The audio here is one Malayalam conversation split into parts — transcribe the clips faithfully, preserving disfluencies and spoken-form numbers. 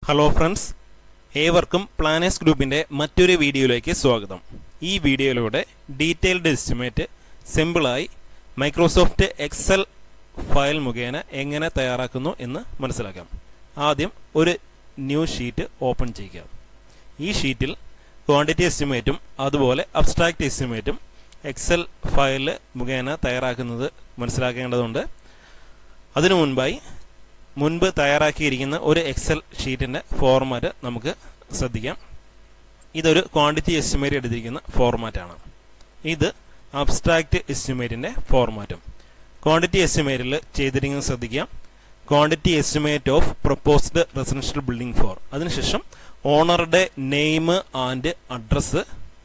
ഹലോ ഫ്രണ്ട്സ്, ഏവർക്കും പ്ലാനേഴ്സ് ഗ്രൂപ്പിൻ്റെ മറ്റൊരു വീഡിയോയിലേക്ക് സ്വാഗതം. ഈ വീഡിയോയിലൂടെ ഡീറ്റെയിൽഡ് എസ്റ്റിമേറ്റ് സിമ്പിളായി മൈക്രോസോഫ്റ്റ് എക്സൽ ഫയൽ മുഖേന എങ്ങനെ തയ്യാറാക്കുന്നു എന്ന് മനസ്സിലാക്കാം. ആദ്യം ഒരു ന്യൂ ഷീറ്റ് ഓപ്പൺ ചെയ്യുക. ഈ ഷീറ്റിൽ ക്വാണ്ടിറ്റി എസ്റ്റിമേറ്റും അതുപോലെ അബ്സ്ട്രാക്റ്റ് എസ്റ്റിമേറ്റും എക്സൽ ഫയൽ മുഖേന തയ്യാറാക്കുന്നത് മനസ്സിലാക്കേണ്ടതുണ്ട്. അതിനു മുൻപായി മുൻപ് തയ്യാറാക്കിയിരിക്കുന്ന ഒരു എക്സൽ ഷീറ്റിൻ്റെ ഫോർമാറ്റ് നമുക്ക് ശ്രദ്ധിക്കാം. ഇതൊരു ക്വാണ്ടിറ്റി എസ്റ്റിമേറ്റ് എടുത്തിരിക്കുന്ന ഫോർമാറ്റാണ്. ഇത് അബ്സ്ട്രാക്റ്റ് എസ്റ്റിമേറ്റിൻ്റെ ഫോർമാറ്റും. ക്വാണ്ടിറ്റി എസ്റ്റിമേറ്റിൽ ചെയ്തിരിക്കുന്നത് ശ്രദ്ധിക്കാം. Quantity estimate of proposed residential building for, അതിനുശേഷം ഓണറുടെ നെയിം ആൻഡ് അഡ്രസ്സ്,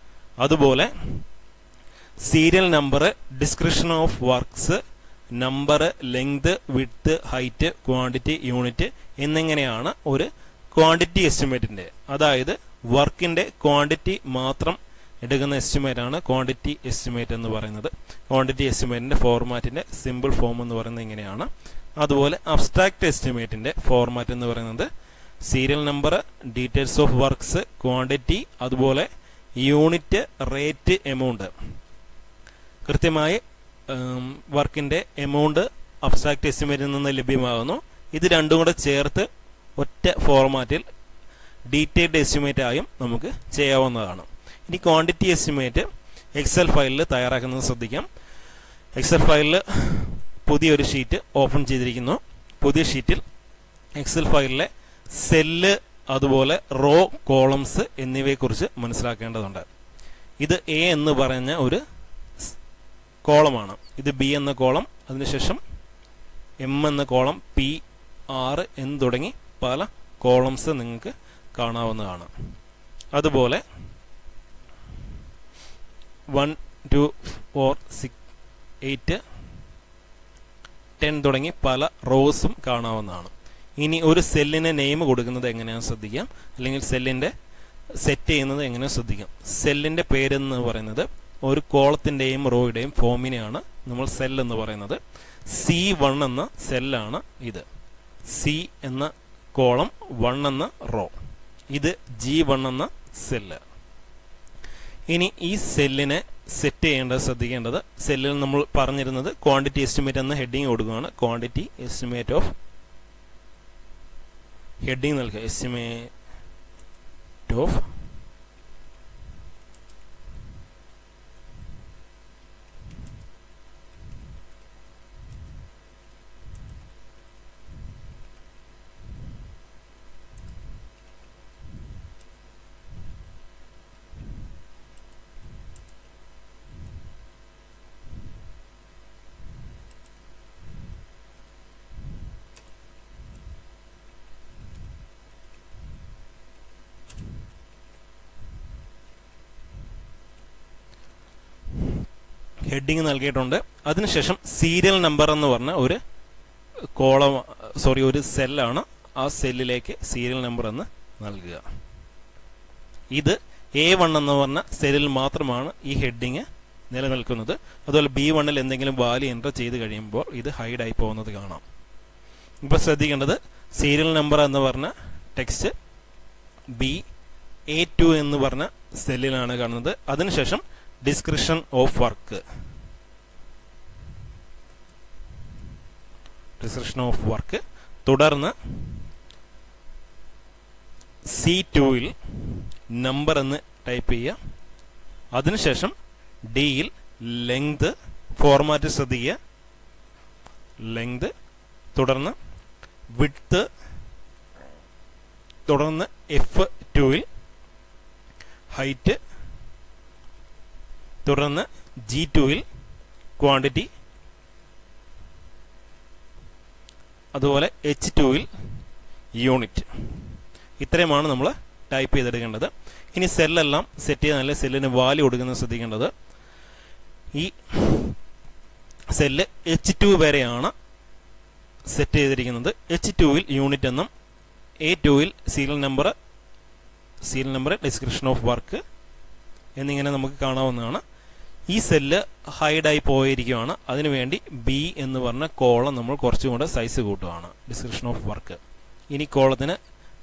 അതുപോലെ serial number, description of works, number, length, width, height, quantity, unit എന്നിങ്ങനെയാണ് ഒരു ക്വാണ്ടിറ്റി എസ്റ്റിമേറ്റിൻ്റെ, അതായത് വർക്കിൻ്റെ ക്വാണ്ടിറ്റി മാത്രം എടുക്കുന്ന എസ്റ്റിമേറ്റാണ് ക്വാണ്ടിറ്റി എസ്റ്റിമേറ്റ് എന്ന് പറയുന്നത്. ക്വാണ്ടിറ്റി എസ്റ്റിമേറ്റിൻ്റെ ഫോർമാറ്റിൻ്റെ സിമ്പിൾ ഫോം എന്ന് പറയുന്നത് ഇങ്ങനെയാണ്. അതുപോലെ അബ്സ്ട്രാക്റ്റ് എസ്റ്റിമേറ്റിൻ്റെ ഫോർമാറ്റ് എന്ന് പറയുന്നത് serial number, details of works, quantity, അതുപോലെ യൂണിറ്റ്, റേറ്റ്, എമൗണ്ട്. കൃത്യമായി വർക്കിൻ്റെ എമൗണ്ട് അബ്സ്ട്രാക്റ്റ് എസ്റ്റിമേറ്റിൽ നിന്ന് ലഭ്യമാകുന്നു. ഇത് രണ്ടും കൂടെ ചേർത്ത് ഒറ്റ ഫോർമാറ്റിൽ ഡീറ്റെയിൽഡ് എസ്റ്റിമേറ്റ് ആയും നമുക്ക് ചെയ്യാവുന്നതാണ്. ഇനി ക്വാണ്ടിറ്റി എസ്റ്റിമേറ്റ് എക്സൽ ഫയലിൽ തയ്യാറാക്കുന്നത് ശ്രദ്ധിക്കാം. എക്സൽ ഫയലിൽ പുതിയൊരു ഷീറ്റ് ഓപ്പൺ ചെയ്തിരിക്കുന്നു. പുതിയ ഷീറ്റിൽ എക്സൽ ഫയലിലെ സെല്ല്, അതുപോലെ റോ, കോളംസ് എന്നിവയെക്കുറിച്ച് മനസ്സിലാക്കേണ്ടതുണ്ട്. ഇത് എ എന്ന് പറഞ്ഞ ഒരു കോളമാണ്. ഇത് ബി എന്ന കോളം, അതിനുശേഷം എം എന്ന കോളം, പി, ആർ എന്ന് തുടങ്ങി പല കോളംസ് നിങ്ങൾക്ക് കാണാവുന്നതാണ്. അതുപോലെ one two four six eight ten തുടങ്ങി പല റോസും കാണാവുന്നതാണ്. ഇനി ഒരു സെല്ലിന് നെയിം കൊടുക്കുന്നത് എങ്ങനെയാണെന്ന് ശ്രദ്ധിക്കാം, അല്ലെങ്കിൽ സെല്ലിൻ്റെ സെറ്റ് ചെയ്യുന്നത് എങ്ങനെയാണെന്ന് ശ്രദ്ധിക്കാം. സെല്ലിൻ്റെ പേരെന്ന് പറയുന്നത് ഒരു കോളത്തിൻ്റെയും റോയുടെയും ഫോമിനെയാണ് നമ്മൾ സെൽ എന്ന് പറയുന്നത്. സി വൺ എന്ന സെല്ലാണ് ഇത്. സി എന്ന കോളം, വൺ എന്ന റോ. ഇത് ജി വൺ എന്ന സെല്ല്. ഇനി ഈ സെല്ലിനെ സെറ്റ് ചെയ്യേണ്ടത് ശ്രദ്ധിക്കേണ്ടത്, സെല്ലിൽ നമ്മൾ പറഞ്ഞിരുന്നത് ക്വാണ്ടിറ്റി എസ്റ്റിമേറ്റ് എന്ന ഹെഡിങ് കൊടുക്കുകയാണ്. ക്വാണ്ടിറ്റി എസ്റ്റിമേറ്റ് ഓഫ് ഹെഡിങ് നൽകുക. എസ്റ്റിമേറ്റ് ഓഫ് ഹെഡിങ് നൽകിയിട്ടുണ്ട്. അതിനുശേഷം സീരിയൽ നമ്പർ എന്ന് പറഞ്ഞ ഒരു കോളം, സോറി ഒരു സെല്ലാണ്. ആ സെല്ലിലേക്ക് സീരിയൽ നമ്പർ എന്ന് നൽകുക. ഇത് എ വൺ എന്ന് പറഞ്ഞ സെല്ലിൽ മാത്രമാണ് ഈ ഹെഡിങ് നിലനിൽക്കുന്നത്. അതുപോലെ ബി വണ്ണിൽ എന്തെങ്കിലും വാല്യൂ എൻ്റർ ചെയ്ത് കഴിയുമ്പോൾ ഇത് ഹൈഡായി പോകുന്നത് കാണാം. ഇപ്പോൾ ശ്രദ്ധിക്കേണ്ടത്, സീരിയൽ നമ്പർ എന്ന് പറഞ്ഞ ടെക്സ്റ്റ് ബി എ ടു എന്ന് പറഞ്ഞ സെല്ലിലാണ് കാണുന്നത്. അതിനുശേഷം description of work, description of work, തുടർന്ന് സി ടുവിൽ നമ്പർ എന്ന് ടൈപ്പ് ചെയ്യുക. അതിനുശേഷം ഡിയിൽ ലെങ്ത്, ഫോർമാറ്റ് ശ്രദ്ധിക്കുക, ലെങ്ത്, തുടർന്ന് വിഡ്ത്ത്, തുടർന്ന് എഫ് ടുവിൽ ഹൈറ്റ്, തുടർന്ന് ജി ടുവിൽ ക്വാണ്ടിറ്റി, അതുപോലെ എച്ച് ടുവിൽ യൂണിറ്റ്. ഇത്രയുമാണ് നമ്മൾ ടൈപ്പ് ചെയ്തെടുക്കേണ്ടത്. ഇനി സെല്ലെല്ലാം സെറ്റ് ചെയ്ത് നല്ല സെല്ലിന് വാല്യൂ കൊടുക്കുന്നത് ശ്രദ്ധിക്കേണ്ടത്. ഈ സെല്ല് എച്ച് ടു വരെയാണ് സെറ്റ് ചെയ്തിരിക്കുന്നത്. എച്ച് ടുവിൽ യൂണിറ്റ് എന്നും എ ടുവിൽ serial number, serial number, description of work എന്നിങ്ങനെ നമുക്ക് കാണാവുന്നതാണ്. ഈ സെല്ല് ഹൈഡായി പോയിരിക്കുകയാണ്. അതിനുവേണ്ടി ബി എന്ന് പറഞ്ഞ കോളം നമ്മൾ കുറച്ചും കൂടെ സൈസ് കൂട്ടുകയാണ്, ഡിസ്ക്രിപ്ഷൻ ഓഫ് വർക്ക്. ഇനി കോളത്തിന്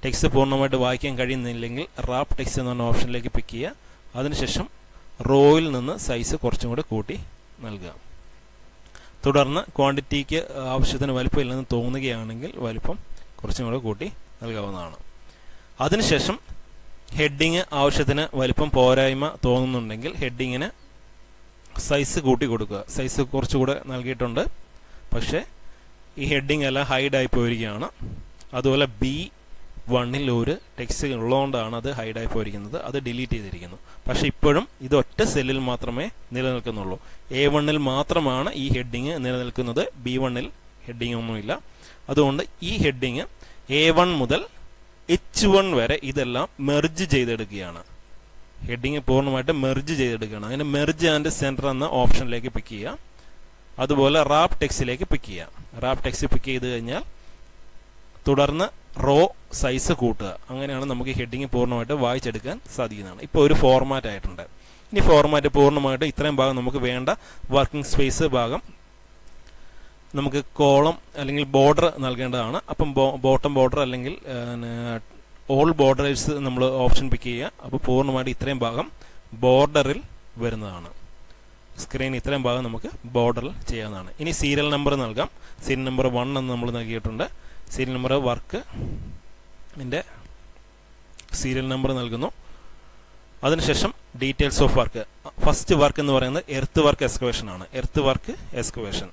ടെക്സ്റ്റ് പൂർണ്ണമായിട്ട് വായിക്കാൻ കഴിയുന്നില്ലെങ്കിൽ റാപ്പ് ടെക്സ്റ്റ് എന്ന് പറഞ്ഞ ഓപ്ഷനിലേക്ക് പിക്ക് ചെയ്യുക. അതിനുശേഷം റോയിൽ നിന്ന് സൈസ് കുറച്ചും കൂടെ കൂട്ടി നൽകുക. തുടർന്ന് ക്വാണ്ടിറ്റിക്ക് ആവശ്യത്തിന് വലിപ്പം ഇല്ലെന്ന് തോന്നുകയാണെങ്കിൽ വലിപ്പം കുറച്ചും കൂടെ കൂട്ടി നൽകാവുന്നതാണ്. അതിനുശേഷം ഹെഡിങ് ആവശ്യത്തിന് വലിപ്പം പോരായ്മ തോന്നുന്നുണ്ടെങ്കിൽ ഹെഡിങ്ങിന് സൈസ് കൂട്ടി കൊടുക്കുക. സൈസ് കുറച്ചുകൂടെ നൽകിയിട്ടുണ്ട്, പക്ഷേ ഈ ഹെഡിങ് എല്ലാം ഹൈഡായി പോയിരിക്കുകയാണ്. അതുപോലെ ബി വണ്ണിൽ ഒരു ടെക്സ്റ്റ് ഉള്ളതുകൊണ്ടാണ് അത് ഹൈഡായി പോയിരിക്കുന്നത്, അത് ഡിലീറ്റ് ചെയ്തിരിക്കുന്നു. പക്ഷേ ഇപ്പോഴും ഇത് ഒറ്റ സെല്ലിൽ മാത്രമേ നിലനിൽക്കുന്നുള്ളൂ. എ വണ്ണിൽ മാത്രമാണ് ഈ ഹെഡിങ് നിലനിൽക്കുന്നത്, ബി വണ്ണിൽ ഹെഡിങ് ഒന്നുമില്ല. അതുകൊണ്ട് ഈ ഹെഡിങ് എ വൺ മുതൽ എച്ച് വൺ വരെ ഇതെല്ലാം മെർജ് ചെയ്തെടുക്കുകയാണ്. ഹെഡിങ് പൂർണ്ണമായിട്ട് മെർജ് ചെയ്തെടുക്കുകയാണ്. അതിന് മെർജ് ആൻഡ് സെൻറ്റർ എന്ന ഓപ്ഷനിലേക്ക് പിക്ക് ചെയ്യുക. അതുപോലെ റാപ്പ് ടെക്സ്റ്റിലേക്ക് പിക്ക് ചെയ്യുക. റാപ്പ് ടെക്സ്റ്റ് പിക്ക് ചെയ്ത് കഴിഞ്ഞാൽ തുടർന്ന് റോ സൈസ് കൂട്ടുക. അങ്ങനെയാണ് നമുക്ക് ഹെഡിങ് പൂർണ്ണമായിട്ട് വായിച്ചെടുക്കാൻ സാധിക്കുന്നതാണ്. ഇപ്പോൾ ഒരു ഫോർമാറ്റ് ആയിട്ടുണ്ട്. ഇനി ഫോർമാറ്റ് പൂർണ്ണമായിട്ട് ഇത്രയും ഭാഗം നമുക്ക് വേണ്ട വർക്കിംഗ് സ്പേസ് ഭാഗം നമുക്ക് കോളം അല്ലെങ്കിൽ ബോർഡർ നൽകേണ്ടതാണ്. അപ്പം ബോട്ടം ബോർഡർ അല്ലെങ്കിൽ ഓൾ ബോർഡേഴ്സ് നമ്മൾ ഓപ്ഷൻ പിക്ക് ചെയ്യുക. അപ്പോൾ പൂർണ്ണമായിട്ട് ഇത്രയും ഭാഗം ബോർഡറിൽ വരുന്നതാണ്. സ്ക്രീൻ ഇത്രയും ഭാഗം നമുക്ക് ബോർഡറിൽ ചെയ്യാവുന്നതാണ്. ഇനി സീരിയൽ നമ്പർ നൽകാം. സീരിയൽ നമ്പർ വൺ എന്ന് നമ്മൾ നൽകിയിട്ടുണ്ട്. സീരിയൽ നമ്പർ വർക്ക് ൻ്റെ സീരിയൽ നമ്പർ നൽകുന്നു. അതിനുശേഷം details of work. First work എന്ന് പറയുന്നത് എർത്ത് വർക്ക് എക്സ്കവേഷൻ ആണ്. എർത്ത് വർക്ക് എക്സ്കവേഷൻ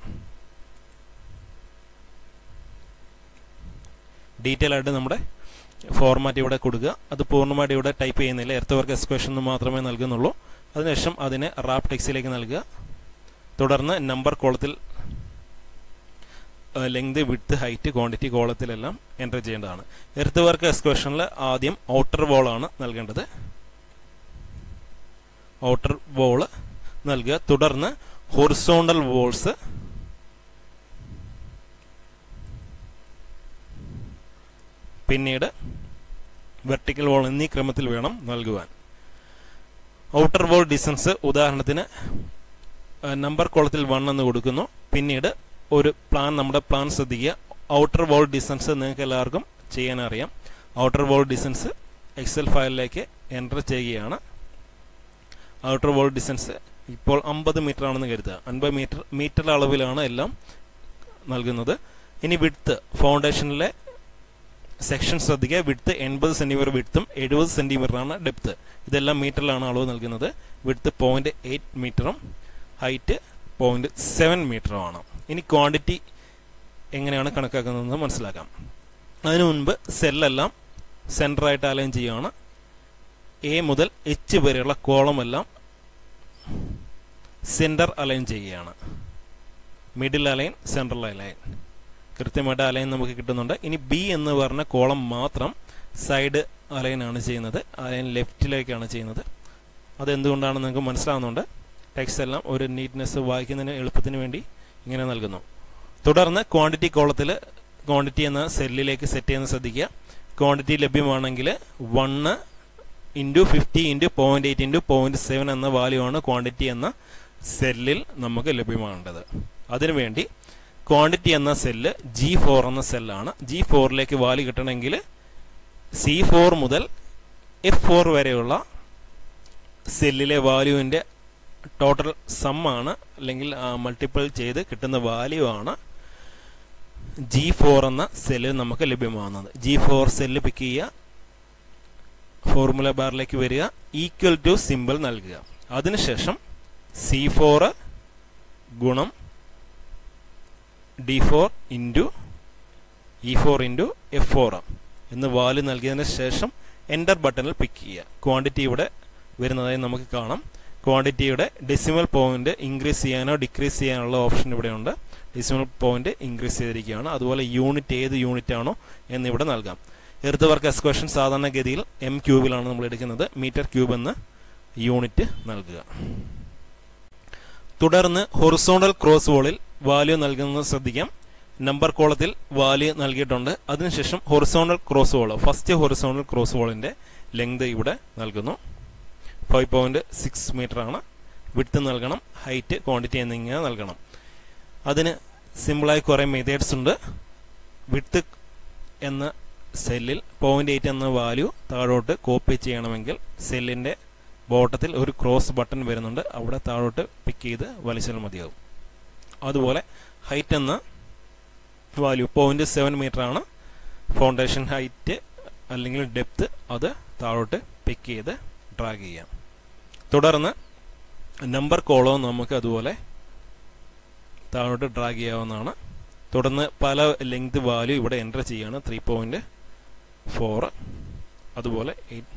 ഡീറ്റെയിൽ ആയിട്ട് നമ്മുടെ ഫോർമാറ്റ് ഇവിടെ കൊടുക്കുക. അത് പൂർണ്ണമായിട്ട് ഇവിടെ ടൈപ്പ് ചെയ്യുന്നില്ല, എർത്ത് വർക്ക് എക്സ്കവേഷൻ എന്ന് മാത്രമേ നൽകുന്നുള്ളൂ. അതിനുശേഷം അതിനെ റാപ്പ് ടെക്സ്റ്റിലേക്ക് നൽകുക. തുടർന്ന് നമ്പർ കോളത്തിൽ ലെങ്ത്, വിഡ്ത്ത്, ഹൈറ്റ്, ക്വാണ്ടിറ്റി കോളത്തിലെല്ലാം എൻ്റർ ചെയ്യേണ്ടതാണ്. എർത്ത് വർക്ക് എക്സ്കവേഷനിൽ ആദ്യം ഔട്ടർ വോളാണ് നൽകേണ്ടത്. ഔട്ടർ വോള് നൽകുക. തുടർന്ന് ഹൊറിസോണ്ടൽ വോൾസ്, പിന്നീട് വെർട്ടിക്കൽ വോൾ എന്നീ ക്രമത്തിൽ വേണം നൽകുവാൻ. ഔട്ടർ വോൾ ഡിസ്റ്റൻസ് ഉദാഹരണത്തിന് നമ്പർ കോളത്തിൽ വൺ എന്ന് കൊടുക്കുന്നു. പിന്നീട് ഒരു പ്ലാൻ, നമ്മുടെ പ്ലാൻ ശ്രദ്ധിക്കുക. ഔട്ടർ വോൾ ഡിസ്റ്റൻസ് നിങ്ങൾക്ക് എല്ലാവർക്കും ചെയ്യാൻ അറിയാം. ഔട്ടർ വോൾ ഡിസ്റ്റൻസ് എക്സൽ ഫയലിലേക്ക് എൻ്റർ ചെയ്യുകയാണ്. ഔട്ടർ വോൾ ഡിസ്റ്റൻസ് ഇപ്പോൾ അമ്പത് മീറ്റർ ആണെന്ന് കരുതുക. അൻപത് മീറ്റർ മീറ്റർ അളവിലാണ് എല്ലാം നൽകുന്നത്. ഇനി വിഡ്ത്ത്, ഫൗണ്ടേഷനിലെ സെക്ഷൻ ശ്രദ്ധിക്കുക. വിഡ്ത്ത് എൺപത് സെൻറ്റിമീറ്റർ വിഡ്ത്തും എഴുപത് സെൻറ്റിമീറ്ററാണ് ഡെപ്ത്ത്. ഇതെല്ലാം മീറ്ററിലാണ് അളവ് നൽകുന്നത്. വിഡ്ത്ത് പോയിന്റ് എയ്റ്റ് മീറ്ററും ഹൈറ്റ് പോയിന്റ് സെവൻ മീറ്ററുമാണ്. ഇനി ക്വാണ്ടിറ്റി എങ്ങനെയാണ് കണക്കാക്കുന്നതെന്ന് മനസ്സിലാക്കാം. അതിനു മുൻപ് സെല്ലെല്ലാം സെൻറ്ററായിട്ട് അലൈൻ ചെയ്യുകയാണ്. എ മുതൽ എച്ച് വരെയുള്ള കോളമെല്ലാം സെൻറ്റർ അലൈൻ ചെയ്യുകയാണ്. മിഡിൽ അലൈൻ, സെൻട്രൽ അലൈൻ, കൃത്യമായിട്ട് അലൈൻ നമുക്ക് കിട്ടുന്നുണ്ട്. ഇനി ബി എന്ന് പറഞ്ഞ കോളം മാത്രം സൈഡ് അലൈൻ ആണ് ചെയ്യുന്നത്. അലൈൻ ലെഫ്റ്റിലേക്കാണ് ചെയ്യുന്നത്. അതെന്തുകൊണ്ടാണെന്ന് നിങ്ങൾക്ക് മനസ്സിലാവുന്നുണ്ട്. ടെക്സ്റ്റ് എല്ലാം ഒരു നീറ്റ്നെസ് വായിക്കുന്നതിന് എളുപ്പത്തിന് വേണ്ടി ഇങ്ങനെ നൽകുന്നു. തുടർന്ന് ക്വാണ്ടിറ്റി കോളത്തിൽ ക്വാണ്ടിറ്റി എന്ന സെല്ലിലേക്ക് സെറ്റ് ചെയ്യുന്ന ശ്രദ്ധിക്കുക. ക്വാണ്ടിറ്റി ലഭ്യമാണെങ്കിൽ one into fifty into point eight into point seven എന്ന വാല്യൂ ആണ് ക്വാണ്ടിറ്റി എന്ന സെല്ലിൽ നമുക്ക് ലഭ്യമാകേണ്ടത്. അതിനുവേണ്ടി ക്വാണ്ടിറ്റി എന്ന സെല്ല് ജി ഫോർ എന്ന സെല്ലാണ്. ജി ഫോറിലേക്ക് വാല്യൂ കിട്ടണമെങ്കിൽ സി ഫോർ മുതൽ എഫ് ഫോർ വരെയുള്ള സെല്ലിലെ വാല്യൂവിൻ്റെ ടോട്ടൽ സം ആണ്, അല്ലെങ്കിൽ മൾട്ടിപ്പിൾ ചെയ്ത് കിട്ടുന്ന വാല്യൂ ആണ് ജി ഫോർ എന്ന സെല്ലിൽ നമുക്ക് ലഭ്യമാകുന്നത്. ജി ഫോർ സെല്ല് പിക്ക് ചെയ്യുക, ഫോർമുല ബാറിലേക്ക് വരിക, ഈക്വൽ ടു സിമ്പിൾ നൽകുക. അതിനുശേഷം സി ഫോർ ഗുണം D four into E four into F four എന്ന് വാല്യൂ നൽകിയതിന് ശേഷം എൻ്റർ ബട്ടണിൽ പിക്ക് ചെയ്യുക. ക്വാണ്ടിറ്റി ഇവിടെ വരുന്നതായി നമുക്ക് കാണാം. ക്വാണ്ടിറ്റിയുടെ ഡെസിമൽ പോയിന്റ് ഇൻക്രീസ് ചെയ്യാനോ ഡിക്രീസ് ചെയ്യാനുള്ള ഓപ്ഷൻ ഇവിടെയുണ്ട്. ഡെസിമൽ പോയിന്റ് ഇൻക്രീസ് ചെയ്തിരിക്കുകയാണ്. അതുപോലെ യൂണിറ്റ് ഏത് യൂണിറ്റ് ആണോ എന്നിവിടെ നൽകാം. എർത്ത് വർക്ക് എക്സ്ക്വേഷൻ സാധാരണഗതിയിൽ എം ക്യൂബിലാണ് നമ്മൾ എടുക്കുന്നത്. മീറ്റർ ക്യൂബ് എന്ന് യൂണിറ്റ് നൽകുക. തുടർന്ന് ഹൊറിസോണ്ടൽ ക്രോസ് വോളിൽ വാല്യൂ നൽകുന്നത് ശ്രദ്ധിക്കാം. നമ്പർ കോളത്തിൽ വാല്യൂ നൽകിയിട്ടുണ്ട്. അതിനുശേഷം horizontal cross wall, first horizontal cross വോളിൻ്റെ ലെങ്ത് ഇവിടെ നൽകുന്നു. ഫൈവ് പോയിന്റ് സിക്സ് മീറ്റർ ആണ്. വിഡ്ത്ത് നൽകണം, ഹൈറ്റ്, ക്വാണ്ടിറ്റി എന്നിങ്ങനെ നൽകണം. അതിന് സിമ്പിളായി കുറേ മെത്തേഡ്സ് ഉണ്ട്. വിഡ്ത്ത് എന്ന സെല്ലിൽ പോയിന്റ് എയ്റ്റ് എന്ന വാല്യൂ താഴോട്ട് കോപ്പി ചെയ്യണമെങ്കിൽ സെല്ലിൻ്റെ ബോട്ടത്തിൽ ഒരു ക്രോസ് ബട്ടൺ വരുന്നുണ്ട്, അവിടെ താഴോട്ട് പിക്ക് ചെയ്ത് വലിച്ചാൽ മതിയാകും. അതുപോലെ ഹൈറ്റ് എന്ന വാല്യൂ പോയിന്റ് സെവൻ മീറ്റർ ആണ് ഫൗണ്ടേഷൻ ഹൈറ്റ് അല്ലെങ്കിൽ ഡെപ്ത്, അത് താഴോട്ട് പിക്ക് ചെയ്ത് ഡ്രാഗ് ചെയ്യാം. തുടർന്ന് നമ്പർ കോളവും നമുക്ക് അതുപോലെ താഴോട്ട് ഡ്രാഗ് ചെയ്യാവുന്നതാണ്. തുടർന്ന് പല ലെങ്ത് വാല്യൂ ഇവിടെ എൻ്റർ ചെയ്യുകയാണ്. ത്രീ പോയിന്റ് ഫോർ അതുപോലെ എയ്റ്റ്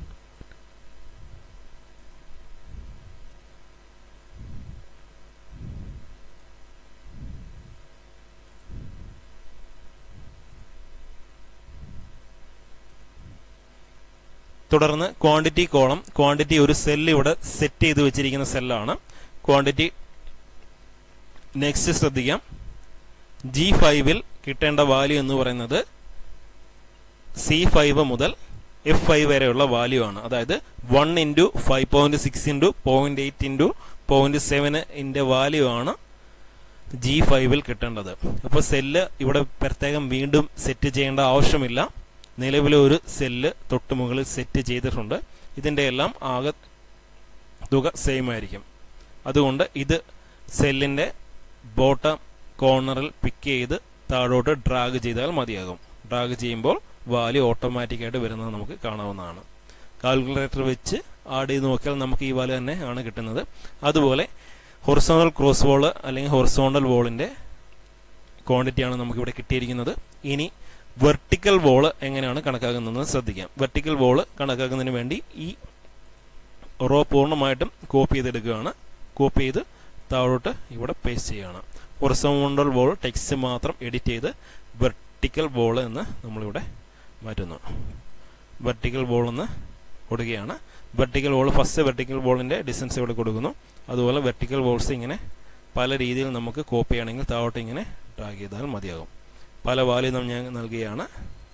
തുടർന്ന് ക്വാണ്ടിറ്റി കോളം. ക്വാണ്ടിറ്റി ഒരു സെല്ല് ഇവിടെ സെറ്റ് ചെയ്ത് വെച്ചിരിക്കുന്ന സെല്ലാണ് ക്വാണ്ടിറ്റി. നെക്സ്റ്റ് ശ്രദ്ധിക്കാം, ജി ഫൈവിൽ കിട്ടേണ്ട വാല്യൂ എന്ന് പറയുന്നത് സി ഫൈവ് മുതൽ എഫ് ഫൈവ് വരെയുള്ള വാല്യൂ ആണ്. അതായത് one into five point six into point eight into point seven ഇൻ്റെ വാല്യൂ ആണ് ജി ഫൈവിൽ കിട്ടേണ്ടത്. അപ്പോൾ സെല്ല് ഇവിടെ പ്രത്യേകം വീണ്ടും സെറ്റ് ചെയ്യേണ്ട ആവശ്യമില്ല. നിലവിലെ ഒരു സെല്ല് തൊട്ട് മുകളിൽ സെറ്റ് ചെയ്തിട്ടുണ്ട്. ഇതിൻ്റെ എല്ലാം ആകെ തുക സെയിം ആയിരിക്കും. അതുകൊണ്ട് ഇത് സെല്ലിൻ്റെ ബോട്ടം കോർണറിൽ പിക്ക് ചെയ്ത് താഴോട്ട് ഡ്രാഗ് ചെയ്താൽ മതിയാകും. ഡ്രാഗ് ചെയ്യുമ്പോൾ വാല്യൂ ഓട്ടോമാറ്റിക്കായിട്ട് വരുന്നത് നമുക്ക് കാണാവുന്നതാണ്. കാൽക്കുലേറ്റർ വെച്ച് ആഡ് ചെയ്ത് നോക്കിയാൽ നമുക്ക് ഈ വാല്യൂ തന്നെ ആണ് കിട്ടുന്നത്. അതുപോലെ ഹൊറിസോണ്ടൽ ക്രോസ് വോൾ അല്ലെങ്കിൽ ഹൊറിസോണ്ടൽ വോളിൻ്റെ ക്വാണ്ടിറ്റിയാണ് നമുക്കിവിടെ കിട്ടിയിരിക്കുന്നത്. ഇനി വെർട്ടിക്കൽ വോള് എങ്ങനെയാണ് കണക്കാക്കുന്നതെന്ന് ശ്രദ്ധിക്കാം. വെർട്ടിക്കൽ വോള് കണക്കാക്കുന്നതിന് വേണ്ടി ഈ റോ പൂർണ്ണമായിട്ടും കോപ്പി ചെയ്തെടുക്കുകയാണ്. കോപ്പി ചെയ്ത് താഴോട്ട് ഇവിടെ പേസ്റ്റ് ചെയ്യുകയാണ്. ഹൊറിസോണ്ടൽ വോൾ ടെക്സ്റ്റ് മാത്രം എഡിറ്റ് ചെയ്ത് വെർട്ടിക്കൽ വോൾ എന്ന് നമ്മളിവിടെ മാറ്റുന്നു. വെർട്ടിക്കൽ വോൾ എന്ന് കൊടുക്കുകയാണ്. വെർട്ടിക്കൽ വോൾ ഫസ്റ്റ് വെർട്ടിക്കൽ വോളിൻ്റെ ഡിസ്റ്റൻസ് ഇവിടെ കൊടുക്കുന്നു. അതുപോലെ വെർട്ടിക്കൽ വോൾസ് ഇങ്ങനെ പല രീതിയിൽ നമുക്ക് കോപ്പി ചെയ്യണമെങ്കിൽ താഴോട്ട് ഇങ്ങനെ ഡ്രാഗ് ചെയ്താൽ മതിയാകും. പല വാല്യൂ ഞാൻ നൽകുകയാണ്.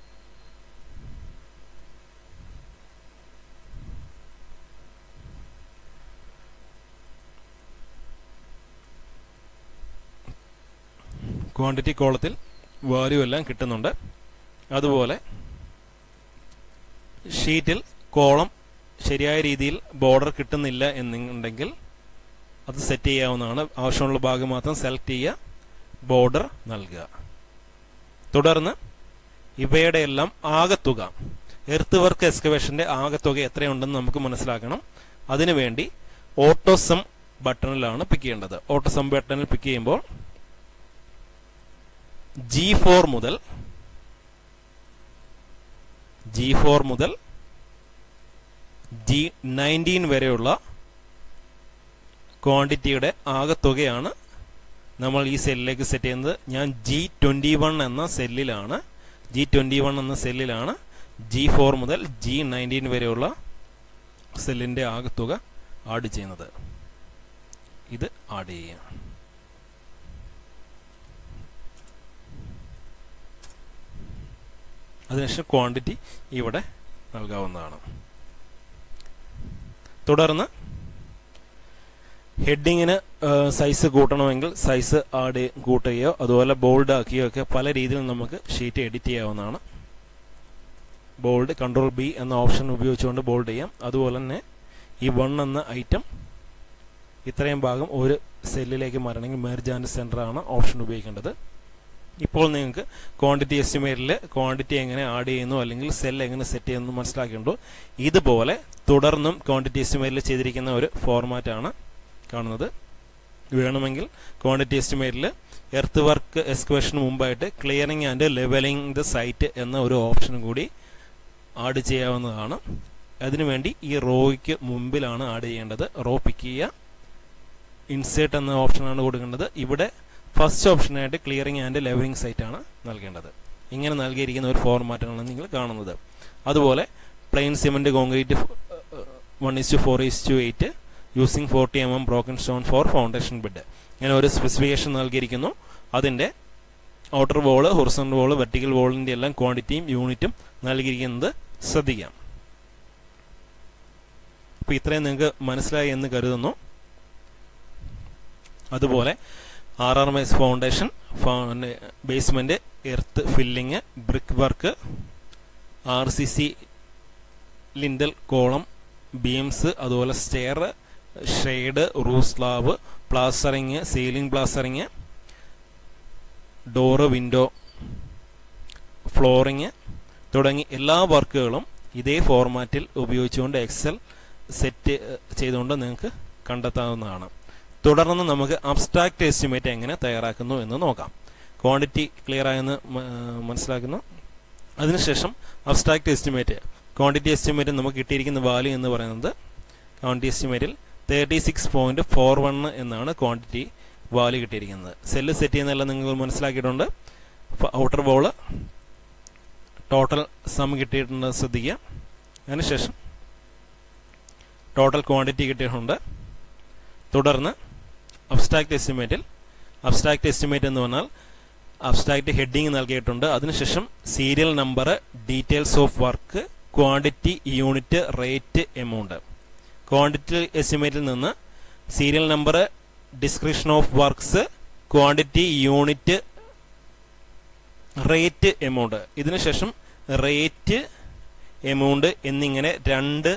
ക്വാണ്ടിറ്റി കോളത്തിൽ വാല്യൂ എല്ലാം കിട്ടുന്നുണ്ട്. അതുപോലെ ഷീറ്റിൽ കോളം ശരിയായ രീതിയിൽ ബോർഡർ കിട്ടുന്നില്ല എന്നുണ്ടെങ്കിൽ അത് സെറ്റ് ചെയ്യാവുന്നതാണ്. ആവശ്യമുള്ള ഭാഗം മാത്രം സെലക്ട് ചെയ്യുക, ബോർഡർ നൽകുക. തുടർന്ന് ഇവയുടെ എല്ലാം ആകെത്തുക, എർത്ത് വർക്ക് എക്സ്കവേഷന്റെ ആകെത്തുക എത്രയുണ്ടെന്ന് നമുക്ക് മനസ്സിലാക്കണം. അതിനുവേണ്ടി ഓട്ടോസം ബട്ടണിലാണ് പിക്ക് ചെയ്യേണ്ടത്. ഓട്ടോസം ബട്ടണിൽ പിക്ക് ചെയ്യുമ്പോൾ ജി ഫോർ മുതൽ ജി ഫോർ മുതൽ ജി നയൻറ്റീൻ വരെയുള്ള ക്വാണ്ടിറ്റിയുടെ ആകെത്തുകയാണ് നമ്മൾ ഈ സെല്ലിലേക്ക് സെറ്റ് ചെയ്യുന്നത്. ഞാൻ ജി ട്വൻറ്റി വൺ എന്ന സെല്ലിലാണ് ജി ട്വൻറ്റി വൺ എന്ന സെല്ലിലാണ് ജി ഫോർ മുതൽ ജി നയൻറ്റീൻ വരെയുള്ള സെല്ലിൻ്റെ ആകെത്തുക ആഡ് ചെയ്യുന്നത്. ഇത് ആഡ് ചെയ്യാം. അതിനുശേഷം ക്വാണ്ടിറ്റി ഇവിടെ നൽകാവുന്നതാണ്. തുടർന്ന് ഹെഡിങ്ങിന് സൈസ് കൂട്ടണമെങ്കിൽ സൈസ് ആഡ് കൂട്ടുകയോ അതുപോലെ ബോൾഡ് ആക്കുകയോ ഒക്കെ പല രീതിയിൽ നമുക്ക് ഷീറ്റ് എഡിറ്റ് ചെയ്യാവുന്നതാണ്. ബോൾഡ് കൺട്രോൾ ബി എന്ന ഓപ്ഷൻ ഉപയോഗിച്ചുകൊണ്ട് ബോൾഡ് ചെയ്യാം. അതുപോലെ തന്നെ ഈ വൺ എന്ന ഐറ്റം ഇത്രയും ഭാഗം ഒരു സെല്ലിലേക്ക് മാറണമെങ്കിൽ മെർജ് ആൻഡ് സെൻറ്റർ ആണ് ഓപ്ഷൻ ഉപയോഗിക്കേണ്ടത്. ഇപ്പോൾ നിങ്ങൾക്ക് ക്വാണ്ടിറ്റി എസ്റ്റിമേറ്റിൽ ക്വാണ്ടിറ്റി എങ്ങനെ ആഡ് ചെയ്യുന്നു അല്ലെങ്കിൽ സെൽ എങ്ങനെ സെറ്റ് ചെയ്യുന്നു മനസ്സിലാക്കിയിട്ടുണ്ടോ. ഇതുപോലെ തുടർന്നും ക്വാണ്ടിറ്റി എസ്റ്റിമേറ്റിൽ ചെയ്തിരിക്കുന്ന ഒരു ഫോർമാറ്റാണ് കാണുന്നത്. വേണമെങ്കിൽ ക്വാണ്ടിറ്റി എസ്റ്റിമേറ്റിൽ എർത്ത് വർക്ക് എക്സ്കവേഷന് മുമ്പായിട്ട് clearing and levelling the site എന്ന ഒരു ഓപ്ഷനും കൂടി ആഡ് ചെയ്യാവുന്നതാണ്. അതിനുവേണ്ടി ഈ റോയ്ക്ക് മുമ്പിലാണ് ആഡ് ചെയ്യേണ്ടത്. റോ പിക്ക് ചെയ്യുക, ഇൻസേർട്ട് എന്ന ഓപ്ഷനാണ് കൊടുക്കേണ്ടത്. ഇവിടെ ഫസ്റ്റ് ഓപ്ഷനായിട്ട് ക്ലിയറിംഗ് ആൻഡ് ലെവലിംഗ് സൈറ്റ് ആണ് നൽകേണ്ടത്. ഇങ്ങനെ നൽകിയിരിക്കുന്ന ഒരു ഫോർമാറ്റാണ് നിങ്ങൾ കാണുന്നത്. അതുപോലെ plain cement concrete one is to four is to eight using forty M M broken stone for foundation bed, ഇങ്ങനെ ഒരു സ്പെസിഫിക്കേഷൻ നൽകിയിരിക്കുന്നു. അതിൻ്റെ outer wall, horizontal wall, vertical വോളിൻ്റെ എല്ലാം ക്വാണ്ടിറ്റിയും യൂണിറ്റും നൽകിയിരിക്കുന്നത് ശ്രദ്ധിക്കാം. അപ്പോൾ ഇത്രയും നിങ്ങൾക്ക് മനസ്സിലായി എന്ന് കരുതുന്നു. അതുപോലെ R R M S foundation, basement, earth filling, brick work, R C C lintel column, beams, അതുപോലെ stair, shade, roof slab, plastering, ceiling plastering, door, window, flooring തുടങ്ങി എല്ലാ വർക്കുകളും ഇതേ ഫോർമാറ്റിൽ ഉപയോഗിച്ചുകൊണ്ട് എക്സൽ സെറ്റ് ചെയ്തുകൊണ്ട് നിങ്ങൾക്ക് കണ്ടെത്താവുന്നതാണ്. തുടർന്ന് നമുക്ക് അബ്സ്ട്രാക്റ്റ് എസ്റ്റിമേറ്റ് എങ്ങനെ തയ്യാറാക്കുന്നു എന്ന് നോക്കാം. ക്വാണ്ടിറ്റി ക്ലിയർ ആയെന്ന് മനസ്സിലാക്കുന്നു. അതിനുശേഷം അബ്സ്ട്രാക്റ്റ് എസ്റ്റിമേറ്റ്, ക്വാണ്ടിറ്റി എസ്റ്റിമേറ്റ് നമുക്ക് കിട്ടിയിരിക്കുന്ന വാല്യൂ എന്ന് പറയുന്നത് ക്വാണ്ടിറ്റി എസ്റ്റിമേറ്റിൽ thirty six point four one എന്നാണ് ക്വാണ്ടിറ്റി വാല്യൂ കിട്ടിയിരിക്കുന്നത്. സെല്ല് സെറ്റ് ചെയ്യുന്നതെല്ലാം നിങ്ങൾ മനസ്സിലാക്കിയിട്ടുണ്ട്. ഔട്ടർ ബോള് ടോട്ടൽ സം കിട്ടിയിട്ടുണ്ട് ശ്രദ്ധിക്കുക. അതിനുശേഷം ടോട്ടൽ ക്വാണ്ടിറ്റി കിട്ടിയിട്ടുണ്ട്. തുടർന്ന് അബ്സ്ട്രാക്റ്റ് എസ്റ്റിമേറ്റിൽ അബ്സ്ട്രാക്റ്റ് എസ്റ്റിമേറ്റ് എന്ന് പറഞ്ഞാൽ അബ്സ്ട്രാക്റ്റ് ഹെഡിങ് നൽകിയിട്ടുണ്ട്. അതിനുശേഷം serial number, details of work, quantity, unit, rate, amount. Quantity എസ്റ്റിമേറ്റിൽ നിന്ന് serial number, description of works, quantity, unit, rate, amount. ഇതിനുശേഷം റേറ്റ്, എമൗണ്ട് എന്നിങ്ങനെ രണ്ട്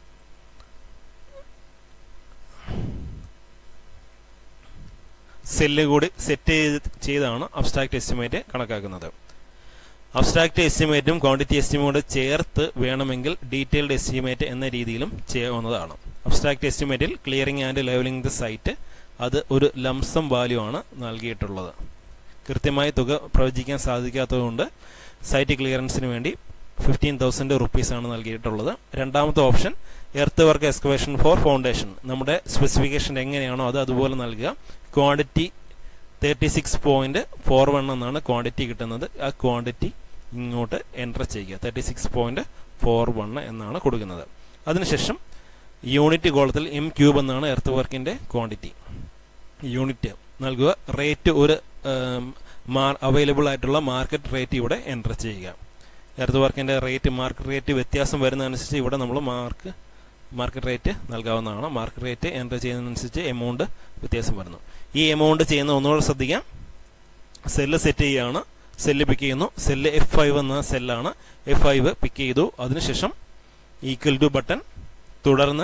സെല്ല് കൂടി സെറ്റ് ചെയ്താണ് അബ്സ്ട്രാക്റ്റ് എസ്റ്റിമേറ്റ് കണക്കാക്കുന്നത്. അബ്സ്ട്രാക്റ്റ് എസ്റ്റിമേറ്റും ക്വാണ്ടിറ്റി എസ്റ്റിമേറ്റും ചേർത്ത് വേണമെങ്കിൽ ഡീറ്റെയിൽഡ് എസ്റ്റിമേറ്റ് എന്ന രീതിയിലും ചെയ്യാവുന്നതാണ്. അബ്സ്ട്രാക്റ്റ് എസ്റ്റിമേറ്റിൽ clearing and levelling the site, അത് ഒരു ലംസം വാല്യൂ ആണ് നൽകിയിട്ടുള്ളത്. കൃത്യമായ തുക പ്രവചിക്കാൻ സാധിക്കാത്തതുകൊണ്ട് സൈറ്റ് ക്ലിയറൻസിന് വേണ്ടി ഫിഫ്റ്റീൻ തൗസൻഡ് റുപ്പീസ് ആണ് നൽകിയിട്ടുള്ളത്. രണ്ടാമത്തെ option earth work excavation for foundation, നമ്മുടെ സ്പെസിഫിക്കേഷൻ എങ്ങനെയാണോ അത് അതുപോലെ നൽകുക. Quantity thirty six point four one എന്നാണ് ക്വാണ്ടിറ്റി കിട്ടുന്നത്. ആ ക്വാണ്ടിറ്റി ഇങ്ങോട്ട് എൻ്റർ ചെയ്യുക. Thirty six point four one എന്നാണ് കൊടുക്കുന്നത്. അതിനുശേഷം യൂണിറ്റ് കോളത്തിൽ എം ക്യൂബ് എന്നാണ് എർത്ത് വർക്കിൻ്റെ ക്വാണ്ടിറ്റി. യൂണിറ്റ് നൽകുക. റേറ്റ്, ഒരു അവൈലബിൾ ആയിട്ടുള്ള മാർക്കറ്റ് റേറ്റ് ഇവിടെ എൻ്റർ ചെയ്യുക. എർത്ത് വർക്കിൻ്റെ റേറ്റ്, മാർക്കറ്റ് റേറ്റ് വ്യത്യാസം വരുന്നതനുസരിച്ച് ഇവിടെ നമ്മൾ മാർക്ക് മാർക്കറ്റ് റേറ്റ് നൽകാവുന്നതാണ്. മാർക്കറ്റ് റേറ്റ് എൻ്റർ ചെയ്യുന്നതനുസരിച്ച് എമൗണ്ട് വ്യത്യാസം വരുന്നു. ഈ എമൗണ്ട് ചെയ്യുന്ന ഒന്നുകൂടെ ശ്രദ്ധിക്കാം. സെല്ല് സെറ്റ് ചെയ്യുകയാണ്, സെല്ല് പിക്ക് ചെയ്യുന്നു. സെല്ല് എഫ് ഫൈവ് എന്ന സെല്ലാണ്. എഫ് ഫൈവ് പിക്ക് ചെയ്തു. അതിനുശേഷം ഈക്വൽ ടു ബട്ടൺ, തുടർന്ന്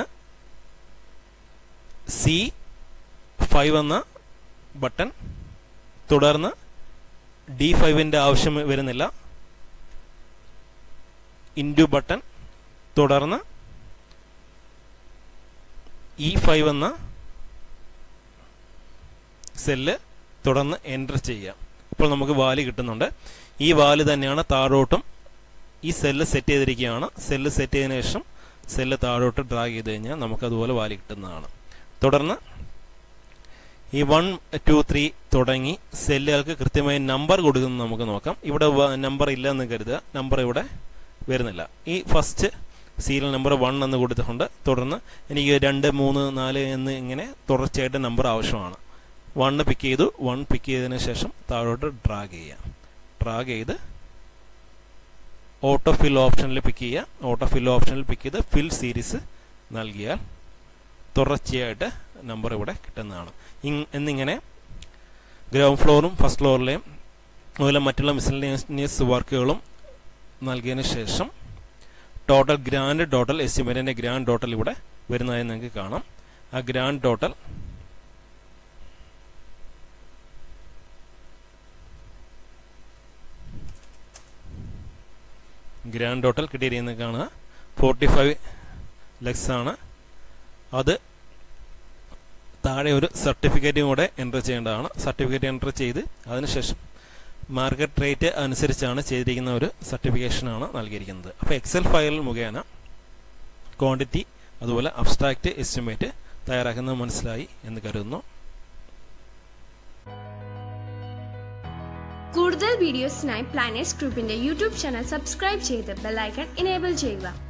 സി ഫൈവ് എന്ന ബട്ടൺ, തുടർന്ന് ഡി ഫൈവിൻ്റെ ആവശ്യം വരുന്നില്ല, ഇൻറ്റു ബട്ടൺ, തുടർന്ന് ഇ ഫൈവ് എന്ന സെല്ല്, തുടർന്ന് എൻ്റർ ചെയ്യുക. ഇപ്പോൾ നമുക്ക് വാല്യൂ കിട്ടുന്നുണ്ട്. ഈ വാല്യൂ തന്നെയാണ് താഴോട്ടും. ഈ സെല്ല് സെറ്റ് ചെയ്തിരിക്കുകയാണ്. സെല്ല് സെറ്റ് ചെയ്തതിനു ശേഷം സെല്ല് താഴോട്ട് ഡ്രാഗ് ചെയ്ത് കഴിഞ്ഞാൽ നമുക്കതുപോലെ വാല്യൂ കിട്ടുന്നതാണ്. തുടർന്ന് ഈ വൺ ടു ത്രീ തുടങ്ങി സെല്ലുകൾക്ക് കൃത്യമായി നമ്പർ കൊടുക്കുന്നത് നമുക്ക് നോക്കാം. ഇവിടെ നമ്പർ ഇല്ല എന്ന് കരുതുക. നമ്പർ ഇവിടെ വരുന്നില്ല. ഈ ഫസ്റ്റ് സീരിയൽ നമ്പർ വൺ എന്ന് കൊടുത്തിട്ടുണ്ട്. തുടർന്ന് എനിക്ക് രണ്ട്, മൂന്ന്, നാല് എന്ന് ഇങ്ങനെ തുടർച്ചയായിട്ട് നമ്പർ ആവശ്യമാണ്. വണ്ണ് പിക്ക് ചെയ്തു. വൺ പിക്ക് ചെയ്തതിന് ശേഷം താഴോട്ട് ഡ്രാഗ് ചെയ്യാം. ഡ്രാഗ് ചെയ്ത് ഓട്ടോ ഫിൽ ഓപ്ഷനിൽ പിക്ക് ചെയ്യുക. ഓട്ടോ ഫിൽ ഓപ്ഷനിൽ പിക്ക് ചെയ്ത് ഫിൽ സീരീസ് നൽകിയാൽ തുടർച്ചയായിട്ട് നമ്പർ ഇവിടെ കിട്ടുന്നതാണ്. എന്നിങ്ങനെ ഗ്രൗണ്ട് ഫ്ലോറും ഫസ്റ്റ് ഫ്ലോറിലെയും അതുപോലെ മറ്റുള്ള മിസ്സലേനിയസ് വർക്കുകളും നൽകിയതിന് ശേഷം ടോട്ടൽ ഗ്രാൻഡ് ടോട്ടൽ എസ്റ്റിമേറ്റിൻ്റെ ഗ്രാൻഡ് ടോട്ടൽ ഇവിടെ വരുന്നതായി നിങ്ങൾക്ക് കാണാം. ആ ഗ്രാൻഡ് ടോട്ടൽ ഗ്രാൻഡ് ടോട്ടൽ കിട്ടിയിരിക്കുന്നത് കാണുക. ഫോർട്ടി ഫൈവ് ലക്സ് ആണ്. അത് താഴെ ഒരു സർട്ടിഫിക്കറ്റും കൂടെ എൻ്റർ ചെയ്യേണ്ടതാണ്. സർട്ടിഫിക്കറ്റ് എൻ്റർ ചെയ്ത് അതിനുശേഷം മാർക്കറ്റ് റേറ്റ് അനുസരിച്ചാണ് ചെയ്തിരിക്കുന്ന ഒരു സർട്ടിഫിക്കേഷനാണ് നൽകിയിരിക്കുന്നത്. അപ്പോൾ എക്സൽ ഫയൽ മുഖേന ക്വാണ്ടിറ്റി അതുപോലെ അബ്സ്ട്രാക്റ്റ് എസ്റ്റിമേറ്റ് തയ്യാറാക്കുന്നത് മനസ്സിലായി എന്ന് കരുതുന്നു. കൂടുതൽ വീഡിയോസിനായി പ്ലാനറ്റ്സ് ഗ്രൂപ്പിന്റെ യൂട്യൂബ് ചാനൽ സബ്സ്ക്രൈബ് ചെയ്ത് ബെൽ ഐക്കൺ എനേബിൾ ചെയ്യുക.